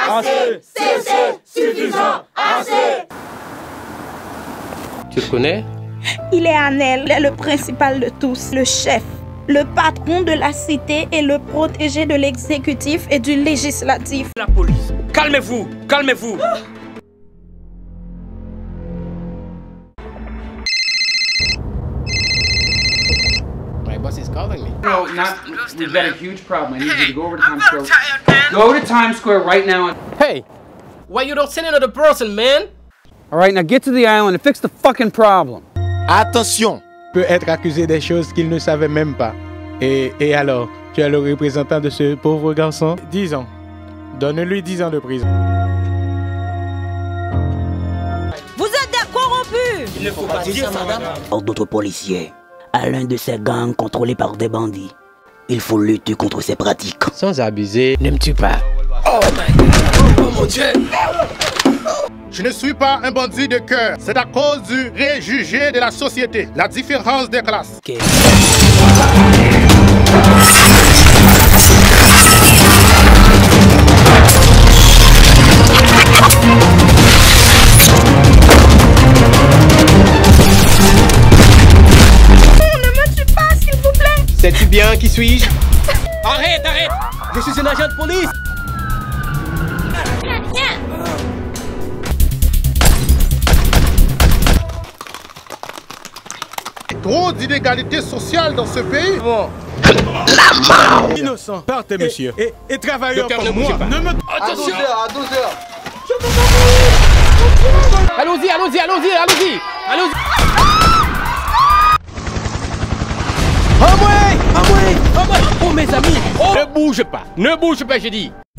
Assez! C'est suffisant! Assez! Tu le connais? Il est Anel, il est le principal de tous, le chef, le patron de la cité et le protégé de l'exécutif et du législatif. La police! Calmez-vous! Calmez-vous! My boss is calling me. No, we've got a huge problem. I need you to go over to Times Square. Go to Times Square right now. Hey! Why you don't send another person, man? Alright, now get to the island and fix the fucking problem. Attention! Peut être accusé des choses qu'il ne savait même pas. Et alors, tu es le représentant de ce pauvre garçon? 10 ans. Donne-lui 10 ans de prison. Vous êtes des corrompus! Il ne faut pas dire ça, madame. Or d'autres policiers à l'un de ces gangs contrôlés par des bandits. Il faut lutter contre ces pratiques. Sans abuser. Ne me tue pas. Oh my God! Oh mon Dieu! Je ne suis pas un bandit de cœur. C'est à cause du préjugé de la société, la différence des classes. Okay. Sais-tu bien qui suis-je? Arrête, arrête! Je suis un agent de police! Trop d'inégalités sociales dans ce pays. Innocent. Partez, monsieur. Et travailleurs Docteur, comme ne bougez moi. pas. Ne me... Attention! À 12h. Allons-y, allons-y, allons-y, allons-y! Allons-y! Oh mes amis! Oh. Ne bouge pas, j'ai dit!